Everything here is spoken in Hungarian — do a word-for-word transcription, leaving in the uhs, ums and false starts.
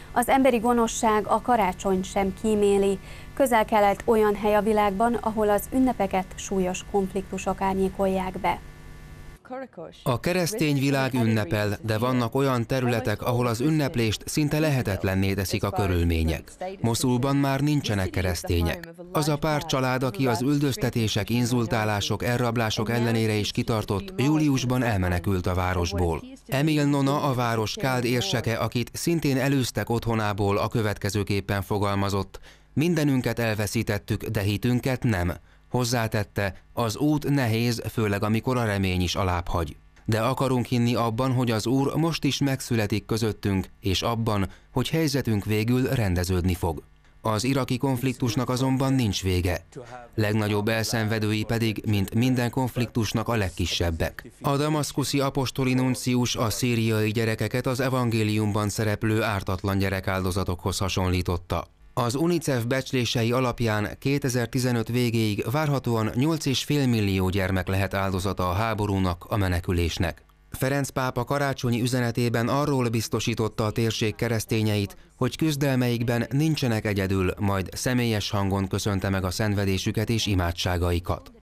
Az emberi gonoszság a karácsonyt sem kíméli. Közel-Kelet olyan hely a világban, ahol az ünnepeket súlyos konfliktusok árnyékolják be. A keresztény világ ünnepel, de vannak olyan területek, ahol az ünneplést szinte lehetetlenné teszik a körülmények. Moszulban már nincsenek keresztények. Az a pár család, aki az üldöztetések, inzultálások, elrablások ellenére is kitartott, júliusban elmenekült a városból. Emil Nona, a város káld érseke, akit szintén elűztek otthonából, a következőképpen fogalmazott: mindenünket elveszítettük, de hitünket nem. Hozzátette, az út nehéz, főleg amikor a remény is alább hagy. De akarunk hinni abban, hogy az Úr most is megszületik közöttünk, és abban, hogy helyzetünk végül rendeződni fog. Az iraki konfliktusnak azonban nincs vége. Legnagyobb elszenvedői pedig, mint minden konfliktusnak, a legkisebbek. A damaszkuszi apostoli nuncius a szíriai gyerekeket az evangéliumban szereplő ártatlan gyerekáldozatokhoz hasonlította. Az UNICEF becslései alapján kétezer-tizenöt végéig várhatóan nyolc egész öt millió gyermek lehet áldozata a háborúnak, a menekülésnek. Ferenc pápa karácsonyi üzenetében arról biztosította a térség keresztényeit, hogy küzdelmeikben nincsenek egyedül, majd személyes hangon köszönte meg a szenvedésüket és imádságaikat.